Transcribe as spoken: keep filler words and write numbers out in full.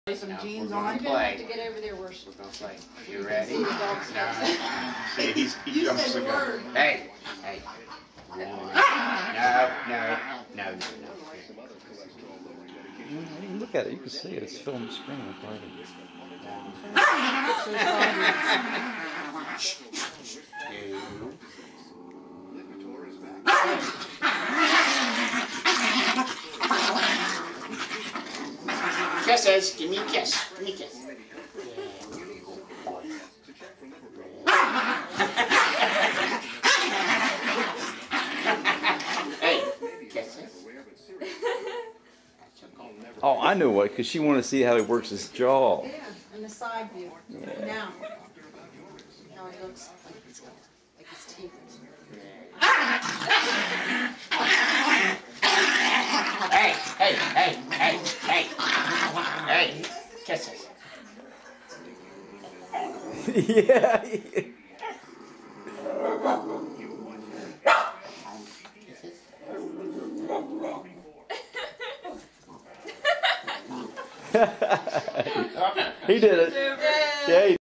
Some jeans on. You're gonna have to get over there where We're gonna play. You ready? the dog's No. See, he's, he You jumps said the the gun. word. Hey, hey. No, no, no, no, no. Look at it. You can see it. It's filling the screen. Kisses. Give me a kiss. Give me a kiss. Hey, kisses. Oh, I know what. Because she wanted to see how he works his jaw. Yeah, and the side view. Yeah. Now, how it looks like it's like his teeth. Hey, hey, hey, hey, hey. Hey, kisses. Yeah. He did it. Yeah. He